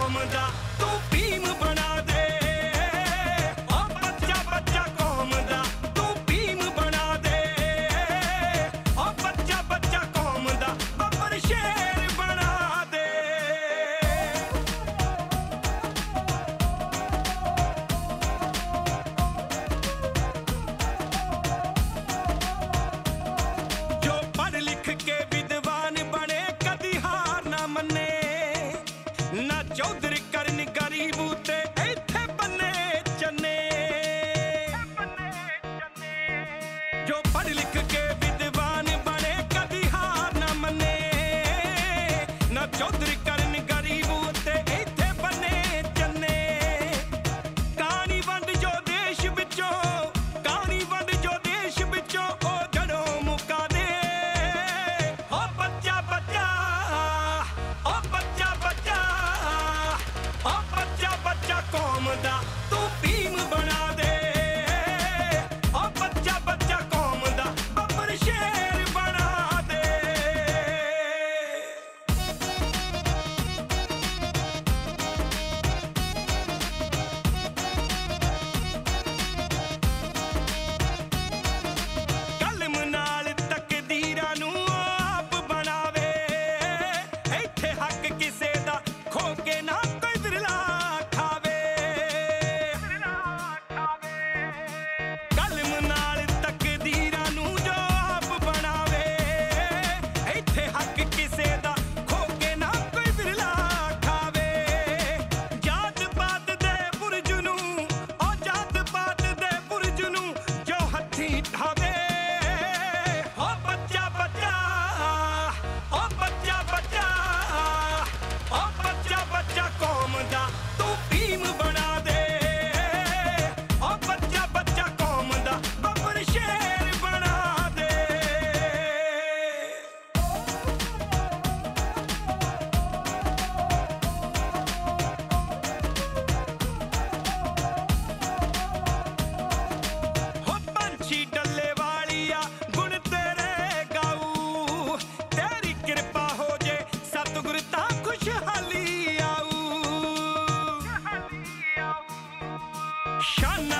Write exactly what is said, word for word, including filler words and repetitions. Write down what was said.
कौम दा तू भीम बना दे। ओ बच्चा बच्चा कौम दा तू भीम बना दे। ओ बच्चा बच्चा कौम दा बब्बर शेर बना दे। जो पढ़ लिख के विद्वान बने कदी हार ना मने, ना चौधरी करन गरीबू ते इत्थे बन्ने चन्ने। जो पढ़ लिख के विद्वान बने कदी हार ना मने, ना चौधरी करन गरीबू ते इत्थे बन्ने चन्ने। कहानी वंड जो देश विचों, कहानी वंड जो देश विचों ओ जड़ों मुका दे। ओ बच्चा बच्चा, ओ बच्चा बच्चा, ओ बच्चा बच्चा कौम दा तू भीम बना दे। ओ बच्चा बच्चा कौम दा बब्बर शेर बना दे। कलम नाल तकदीरां नूं आप बनावे, इत्थे हक किसे दा खो के ना कोई विरला खावे। कलम नाल तकदीरां नूं जो आप बनावे, इत्थे हक किसे दा खो के ना कोई विरला खावे। जात पात दे बुरज नूं, ओ जात पात दे बुरज नूं जो हत्थीं ढावे। ओ बच्चा बच्चा, ओ बच्चा बच्चा, ओ बच्चा बच्चा कौम दा तू भीम बना दे। ओ बच्चा बच्चा कौम दा बब्बर शेर बना दे। हो पंछी डल्ले वालिया गुण तेरे गाऊ, तेरी कृपा हो जे सतगुर तां खुशहाली आऊ। शाना